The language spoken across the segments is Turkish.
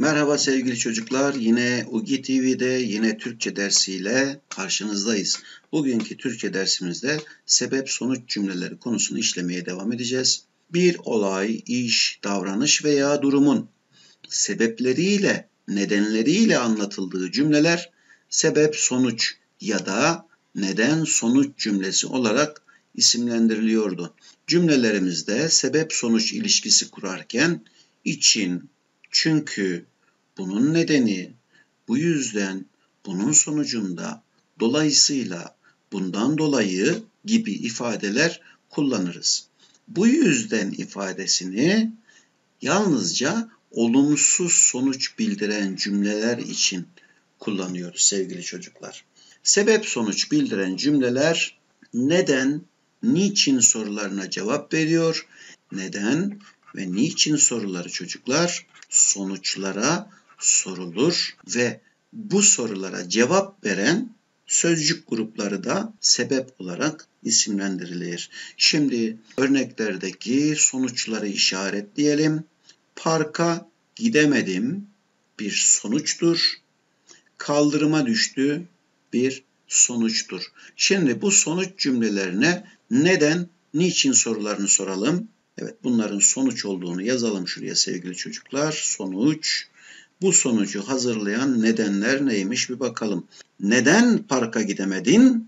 Merhaba sevgili çocuklar. Yine UGI TV'de yine Türkçe dersiyle karşınızdayız. Bugünkü Türkçe dersimizde sebep sonuç cümleleri konusunu işlemeye devam edeceğiz. Bir olay, iş, davranış veya durumun sebepleriyle, nedenleriyle anlatıldığı cümleler sebep sonuç ya da neden sonuç cümlesi olarak isimlendiriliyordu. Cümlelerimizde sebep sonuç ilişkisi kurarken için, çünkü, bunun nedeni, bu yüzden, bunun sonucunda, dolayısıyla, bundan dolayı gibi ifadeler kullanırız. Bu yüzden ifadesini yalnızca olumsuz sonuç bildiren cümleler için kullanıyoruz sevgili çocuklar. Sebep sonuç bildiren cümleler neden, niçin sorularına cevap veriyor. Neden ve niçin soruları çocuklar sonuçlara sorulur ve bu sorulara cevap veren sözcük grupları da sebep olarak isimlendirilir. Şimdi örneklerdeki sonuçları işaretleyelim. Parka gidemedim bir sonuçtur. Kaldırıma düştü bir sonuçtur. Şimdi bu sonuç cümlelerine neden, niçin sorularını soralım. Evet, bunların sonuç olduğunu yazalım şuraya sevgili çocuklar. Sonuç. Bu sonucu hazırlayan nedenler neymiş bir bakalım. Neden parka gidemedin?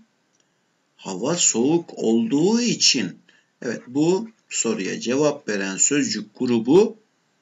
Hava soğuk olduğu için. Evet, bu soruya cevap veren sözcük grubu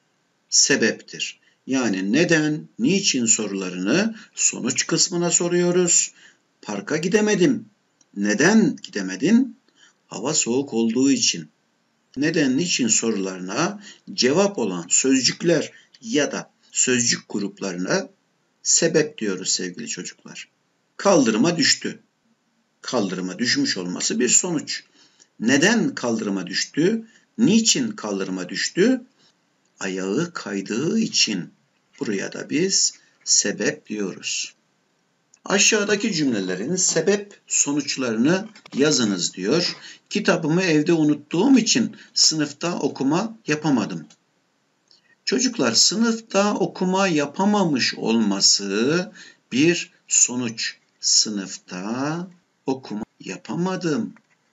sebeptir. Yani neden, niçin sorularını sonuç kısmına soruyoruz. Parka gidemedim. Neden gidemedin? Hava soğuk olduğu için. Neden, niçin sorularına cevap olan sözcükler ya da sözcük gruplarına sebep diyoruz sevgili çocuklar. Kaldırıma düştü. Kaldırıma düşmüş olması bir sonuç. Neden kaldırıma düştü? Niçin kaldırıma düştü? Ayağı kaydığı için. Buraya da biz sebep diyoruz. Aşağıdaki cümlelerin sebep sonuçlarını yazınız diyor. Kitabımı evde unuttuğum için sınıfta okuma yapamadım. Çocuklar, sınıfta okuma yapamamış olması bir sonuç. Sınıfta okuma yapamadım.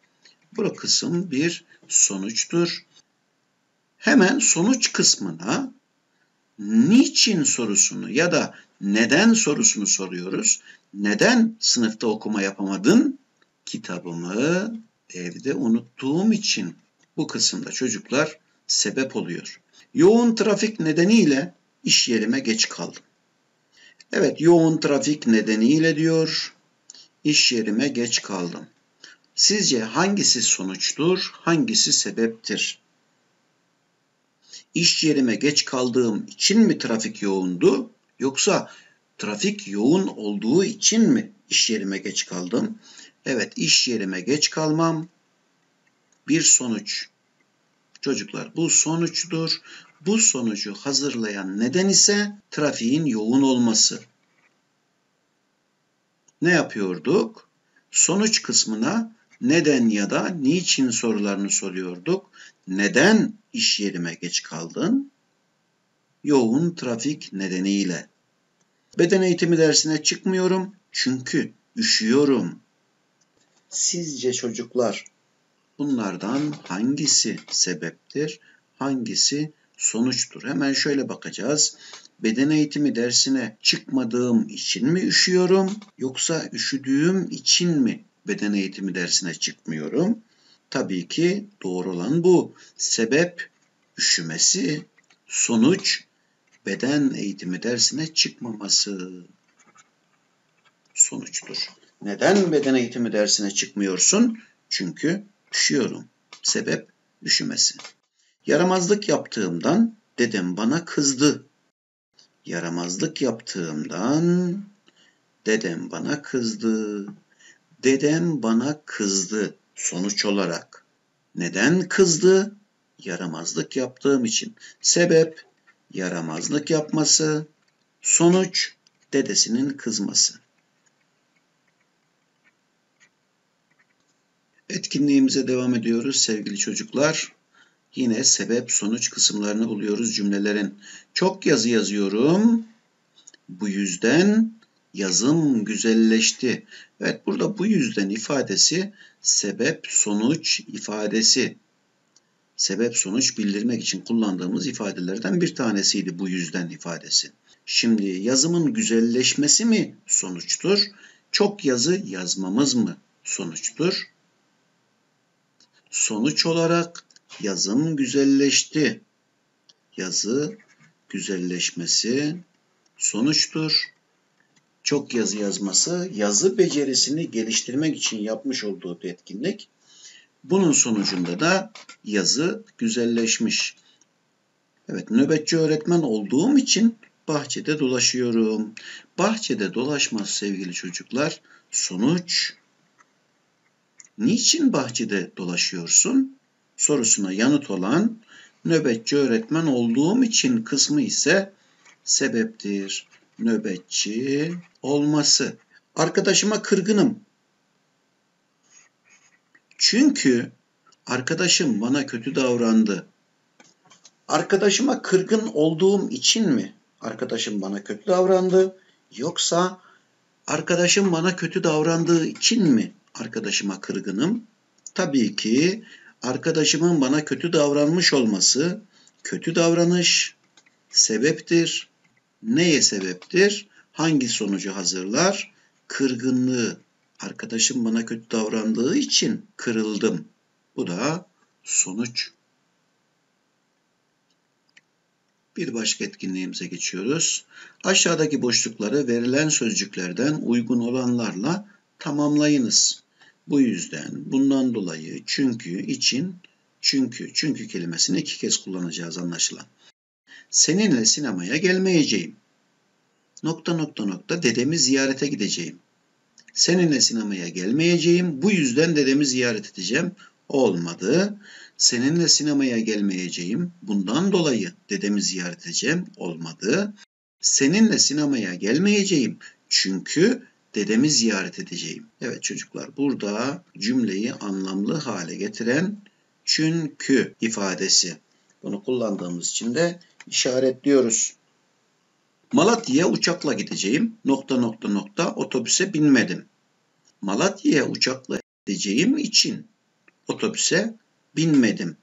Bu kısım bir sonuçtur. Hemen sonuç kısmına niçin sorusunu ya da neden sorusunu soruyoruz. Neden sınıfta okuma yapamadın? Kitabımı evde unuttuğum için. Bu kısımda çocuklar sebep oluyor. Yoğun trafik nedeniyle iş yerime geç kaldım. Evet, yoğun trafik nedeniyle diyor, iş yerime geç kaldım. Sizce hangisi sonuçtur, hangisi sebeptir? İş yerime geç kaldığım için mi trafik yoğundu, yoksa trafik yoğun olduğu için mi iş yerime geç kaldım? Evet, iş yerime geç kalmam bir sonuç. Çocuklar, bu sonuçtur. Bu sonucu hazırlayan neden ise trafiğin yoğun olması. Ne yapıyorduk? Sonuç kısmına neden ya da niçin sorularını soruyorduk. Neden iş yerime geç kaldın? Yoğun trafik nedeniyle. Beden eğitimi dersine çıkmıyorum çünkü üşüyorum. Sizce çocuklar, bunlardan hangisi sebeptir, hangisi sonuçtur? Hemen şöyle bakacağız. Beden eğitimi dersine çıkmadığım için mi üşüyorum, yoksa üşüdüğüm için mi beden eğitimi dersine çıkmıyorum? Tabii ki doğru olan bu. Sebep üşümesi, sonuç beden eğitimi dersine çıkmaması sonuçtur. Neden beden eğitimi dersine çıkmıyorsun? Çünkü üşüyorum. Sebep üşümesi. Yaramazlık yaptığımdan dedem bana kızdı. Yaramazlık yaptığımdan dedem bana kızdı. Dedem bana kızdı sonuç olarak. Neden kızdı? Yaramazlık yaptığım için. Sebep yaramazlık yapması. Sonuç dedesinin kızması. Etkinliğimize devam ediyoruz sevgili çocuklar. Yine sebep sonuç kısımlarını buluyoruz cümlelerin. Çok yazı yazıyorum. Bu yüzden yazım güzelleşti. Evet, burada bu yüzden ifadesi sebep sonuç ifadesi. Sebep sonuç bildirmek için kullandığımız ifadelerden bir tanesiydi bu yüzden ifadesi. Şimdi yazımın güzelleşmesi mi sonuçtur? Çok yazı yazmamız mı sonuçtur? Sonuç olarak yazım güzelleşti. Yazı güzelleşmesi sonuçtur. Çok yazı yazması yazı becerisini geliştirmek için yapmış olduğu bir etkinlik. Bunun sonucunda da yazı güzelleşmiş. Evet, nöbetçi öğretmen olduğum için bahçede dolaşıyorum. Bahçede dolaşması sevgili çocuklar sonuç. Niçin bahçede dolaşıyorsun? Sorusuna yanıt olan nöbetçi öğretmen olduğum için kısmı ise sebeptir. Nöbetçi olması. Arkadaşıma kırgınım. Çünkü arkadaşım bana kötü davrandı. Arkadaşıma kırgın olduğum için mi arkadaşım bana kötü davrandı? Yoksa arkadaşım bana kötü davrandığı için mi arkadaşıma kırgınım? Tabii ki arkadaşımın bana kötü davranmış olması kötü davranış sebeptir. Neye sebeptir? Hangi sonucu hazırlar? Kırgınlığı. Arkadaşım bana kötü davrandığı için kırıldım. Bu da sonuç. Bir başka etkinliğimize geçiyoruz. Aşağıdaki boşlukları verilen sözcüklerden uygun olanlarla tamamlayınız. Bu yüzden, bundan dolayı, çünkü, için, çünkü kelimesini 2 kez kullanacağız anlaşılan. Seninle sinemaya gelmeyeceğim. Dedemi ziyarete gideceğim. Seninle sinemaya gelmeyeceğim. Bu yüzden dedemi ziyaret edeceğim. Olmadı. Seninle sinemaya gelmeyeceğim. Bundan dolayı dedemi ziyaret edeceğim. Olmadı. Seninle sinemaya gelmeyeceğim. Çünkü dedemi ziyaret edeceğim. Evet çocuklar, burada cümleyi anlamlı hale getiren çünkü ifadesi. Bunu kullandığımız için de işaretliyoruz. Malatya'ya uçakla gideceğim. Otobüse binmedim. Malatya'ya uçakla gideceğim için otobüse binmedim.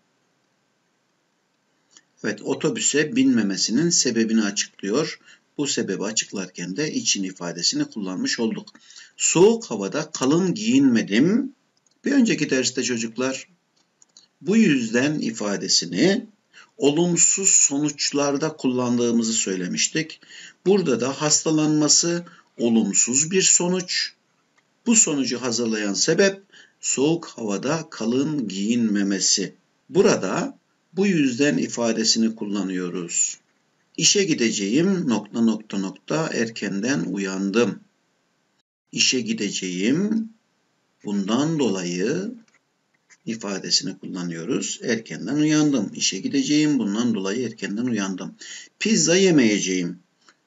Evet, otobüse binmemesinin sebebini açıklıyor. Bu sebebi açıklarken de için ifadesini kullanmış olduk. Soğuk havada kalın giyinmedim. Bir önceki derste çocuklar bu yüzden ifadesini olumsuz sonuçlarda kullandığımızı söylemiştik. Burada da hastalanması olumsuz bir sonuç. Bu sonucu hazırlayan sebep soğuk havada kalın giyinmemesi. Burada bu yüzden ifadesini kullanıyoruz. İşe gideceğim erkenden uyandım. İşe gideceğim bundan dolayı ifadesini kullanıyoruz. Erkenden uyandım. İşe gideceğim bundan dolayı erkenden uyandım. Pizza yemeyeceğim.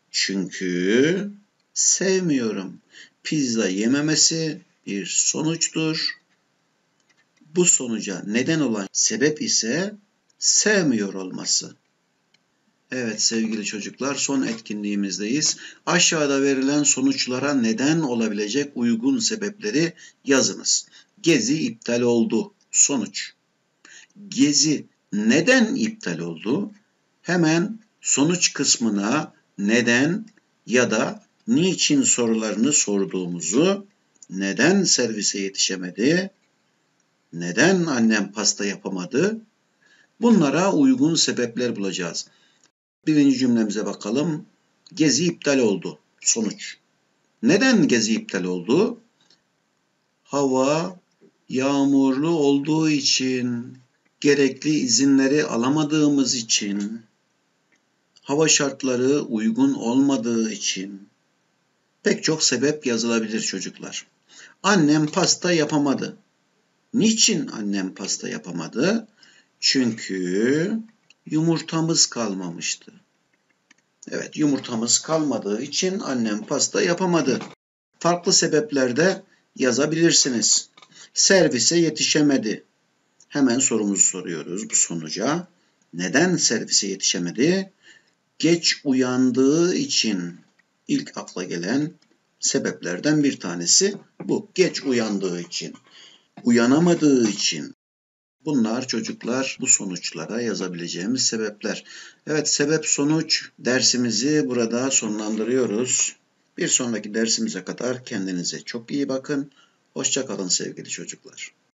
Çünkü sevmiyorum. Pizza yememesi bir sonuçtur. Bu sonuca neden olan sebep ise sevmiyor olması. Evet sevgili çocuklar, son etkinliğimizdeyiz. Aşağıda verilen sonuçlara neden olabilecek uygun sebepleri yazınız. Gezi iptal oldu. Sonuç. Gezi neden iptal oldu? Hemen sonuç kısmına neden ya da niçin sorularını sorduğumuzu, neden servise yetişemedi, neden annem pasta yapamadı, bunlara uygun sebepler bulacağız. Birinci cümlemize bakalım. Gezi iptal oldu. Sonuç. Neden gezi iptal oldu? Hava yağmurlu olduğu için, gerekli izinleri alamadığımız için, hava şartları uygun olmadığı için pek çok sebep yazılabilir çocuklar. Annem pasta yapamadı. Niçin annem pasta yapamadı? Çünkü yumurtamız kalmamıştı. Evet, yumurtamız kalmadığı için annem pasta yapamadı. Farklı sebepler de yazabilirsiniz. Servise yetişemedi. Hemen sorumuzu soruyoruz bu sonuca. Neden servise yetişemedi? Geç uyandığı için. İlk akla gelen sebeplerden bir tanesi bu. Geç uyandığı için, uyanamadığı için. Bunlar çocuklar bu sonuçlara yazabileceğimiz sebepler. Evet, sebep sonuç dersimizi burada sonlandırıyoruz. Bir sonraki dersimize kadar kendinize çok iyi bakın. Hoşça kalın sevgili çocuklar.